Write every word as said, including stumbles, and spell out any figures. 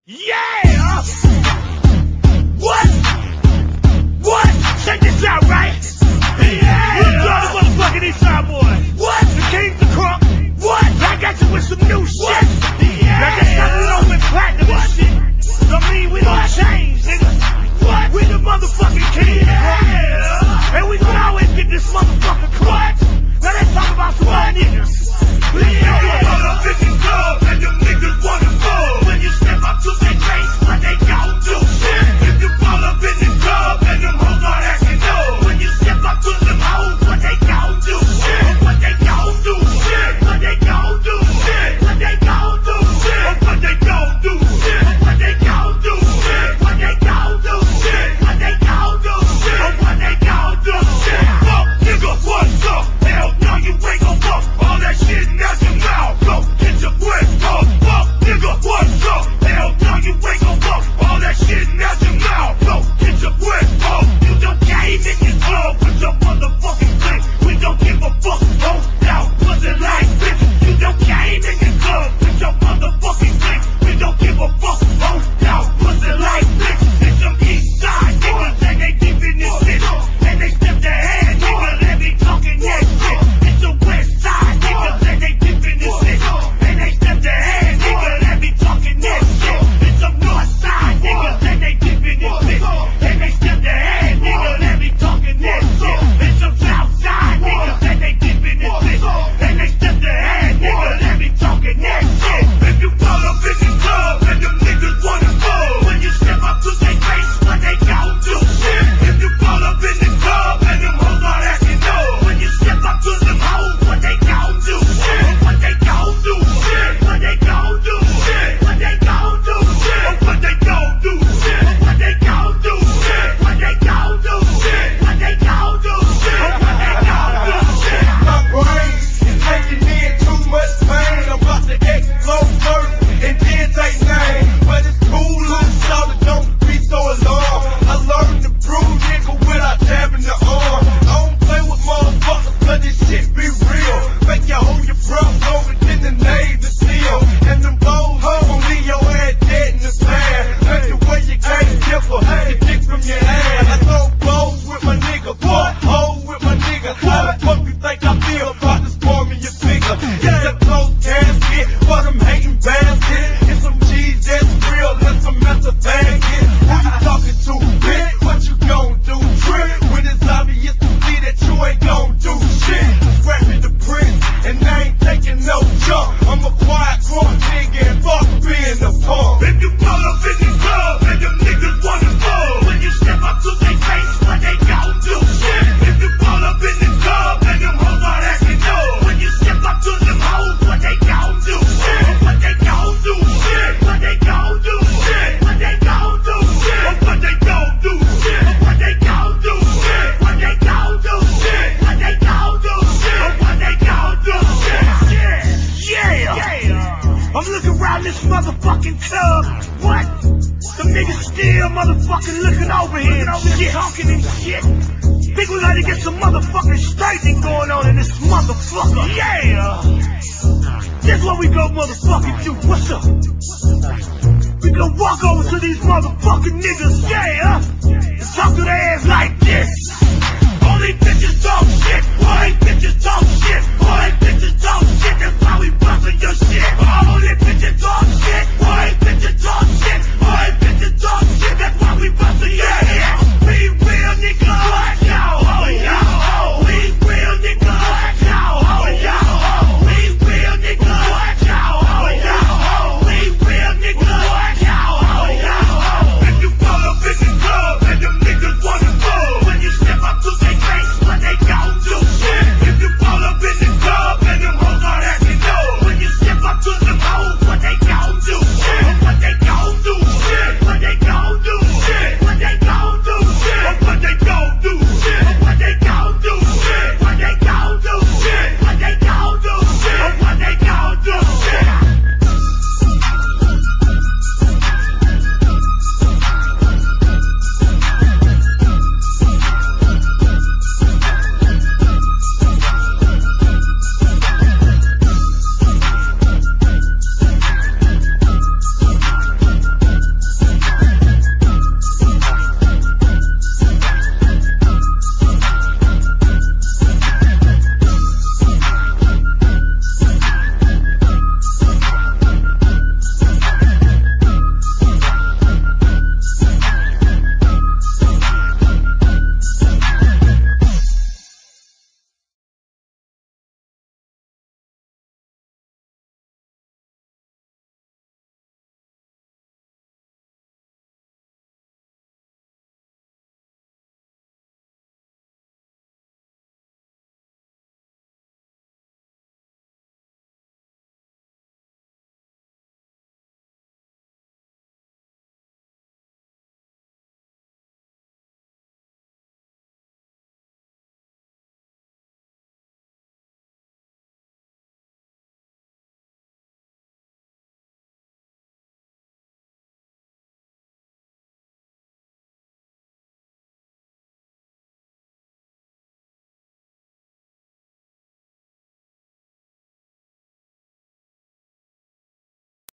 Yeah! What? What? Check this out, right? Yeah! Who's the motherfucking Eastside boy? What? The King's the Crunk? What? I got you with some new shit. What? Yeah! Now that's not alone with platinum and shit. I mean, we don't change, nigga. What? We the motherfucking King. Yeah! And we gonna always get this motherfucking crunk. Now let's talk about some other niggas. Yeah! All up in the club and them niggas wanna go. When you step up to their face, what they gon' do? Shit. If you fall up in the club and them hoes start asking no. When you step up to them hoes, what they gon' do? Shit. What they gon' do? Shit. What they gon' do? Shit. What they gon' do? Shit. What they gon' do? Shit. What they gon' do? Shit. What they gon' do? Shit. What they gon' do? Shit. What they gon' do? Shit. Fuck nigga, what's up? Hell no, you ain't gon' fuck all that shit out your mouth. Go get your breath up. Fuck nigga, what's up? Hell no, you ain't gon' fuck all that shit out your mouth. Go get your breath up. You don't came in this club with your motherfucking clique. We don't give a fuck. Hold down, pussy like bitch. You don't came in this club with your motherfucking clique. We don't give a fuck. Hold down, pussy like bitch. It's some east side niggas and they deep in this shit. And they step their hand, nigga, let me talking that shit. It's the west side niggas and they deep in this shit. And they step their hand, nigga, let me talking that shit. It's some north side niggas and they deep in this shit. And they step their hand, nigga, let me talking that shit. It's some south side niggas and they deep in this shit. And they step their hand, nigga, let me talking that shit. If you fall up in the club and them niggas wanna go, when you step up to their face, what they gon' do? Shit. If you fall up in the club and them hoes start asking no, when you step up to them hoes, what they gon' do? Shit. What they gon' do? Shit. What they gon' do? Shit. What they gon' do? Shit. What they gon' do? Shit. What they gon' do? Shit. What they gon' do? Shit. What they gon' do? Shit. What they gon' do? Shit. My brain is taking in too much pain. I'm about to explode first and then take name. But it's cool, little solid, don't be so alarmed. I learned to prove nigga without jabbing the arm. I don't play with motherfuckers, but this shit be real. Make you hold your breath longer than the Navy SEAL. And them bold hoes gon' leave your ass dead in the sand. Make the way you can't differ, you dick from your ass. I throw balls with my nigga, what? Hoes with my nigga. How the fuck you think I feel about this form in your finger? Get your clothes casket for them hating baskets. Get some cheese that's real and some methadone. Who you talking to, bitch? What you gon' do? Trick when it's obvious to see that you ain't gon' do shit. Scrapping the prince and I ain't taking no jump. I'm a quiet, grown nigga and fuck being a punk. If you fall up in the club and them niggas wanna go, when you step up to their face, what they gon' do? Shit. If you fall up in the club and them hoes start asking no, when you step up to them hoes, what they gon' do? Shit. What they gon' do? Shit. What they gon' do? Shit. What they gon' do? Shit. What they gon' do? Shit. What they gon' do? Shit. What they gon' do? Shit. What they gon' do? Shit. What they gon' do? Shit. Yeah. Yeah. I'm looking around this motherfucking club. What? Some niggas still motherfucking looking over here and shit, talking and shit. Think we gotta get some motherfucking straightening going on in this motherfucker. Yeah. That's what we go motherfucking do. What's up? We gonna walk over to these motherfucking niggas. Yeah.